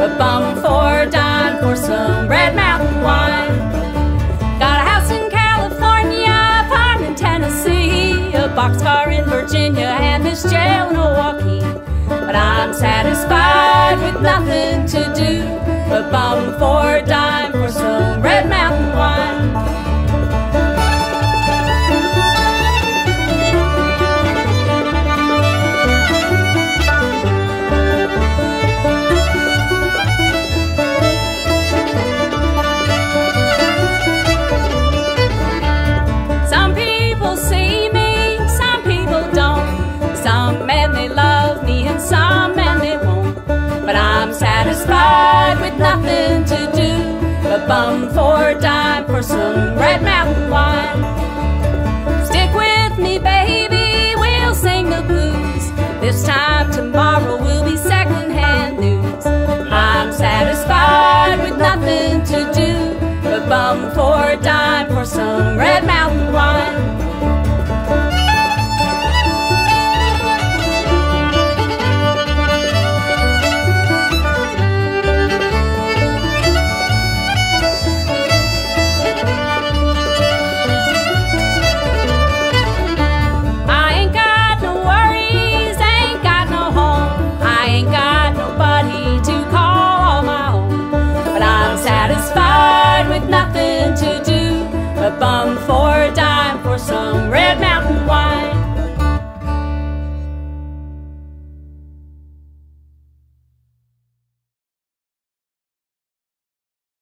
but bum for a dime for some Red Mountain wine. Got a house in California, a farm in Tennessee, a boxcar in Virginia, and this jail in Milwaukee. But I'm satisfied with nothing to do but bum for a dime for some Red Mountain wine. But I'm satisfied with nothing to do but bum for a dime for some Red Mountain.